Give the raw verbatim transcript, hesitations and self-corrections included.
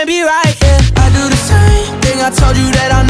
can't be right, yeah. I do the same thing, I told you that I